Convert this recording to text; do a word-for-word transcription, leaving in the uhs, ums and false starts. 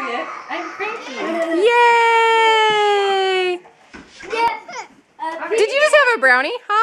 it. I'm cranky. Yay! Yes. Uh, Did you just have a brownie? Hi.